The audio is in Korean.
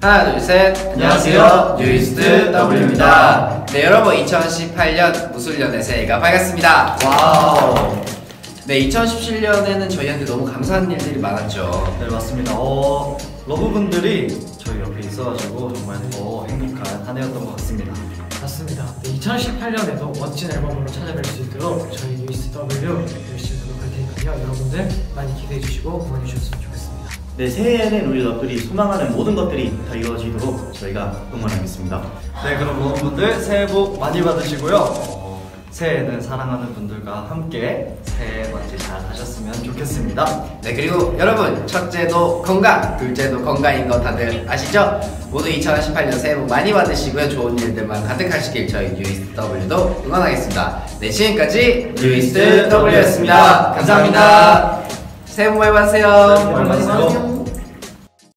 하나 둘 셋. 안녕하세요, 뉴이스트 W입니다. 네, 여러분 2018년 무술년의 새해가 밝았습니다. 와우. 네, 2017년에는 저희한테 너무 감사한 일들이 많았죠. 네, 맞습니다. 러브분들이 저희 옆에 있어가지고 정말 더 행복한 한 해였던 것 같습니다. 맞습니다. 네, 2018년에도 멋진 앨범으로 찾아뵐 수 있도록 저희 뉴이스트 W 열심히 노력할 테니까요. 여러분들 많이 기대해 주시고 응원해 주셨으면 좋겠습니다. 네, 새해에는 우리 러블이 소망하는 모든 것들이 다 이루어지도록 저희가 응원하겠습니다. 네, 그럼 여러분들 새해 복 많이 받으시고요. 새해에는 사랑하는 분들과 함께 새해 맞이 잘 하셨으면 좋겠습니다. 네, 그리고 여러분 첫째도 건강, 둘째도 건강인 거 다들 아시죠? 모두 2018년 새해 복 많이 받으시고요. 좋은 일들만 가득하시길 저희 뉴이스트 W도 응원하겠습니다. 네, 지금까지 뉴이스트 W였습니다. 감사합니다. 새해 복 많이 받으세요. 새해 복 많이 받으세요.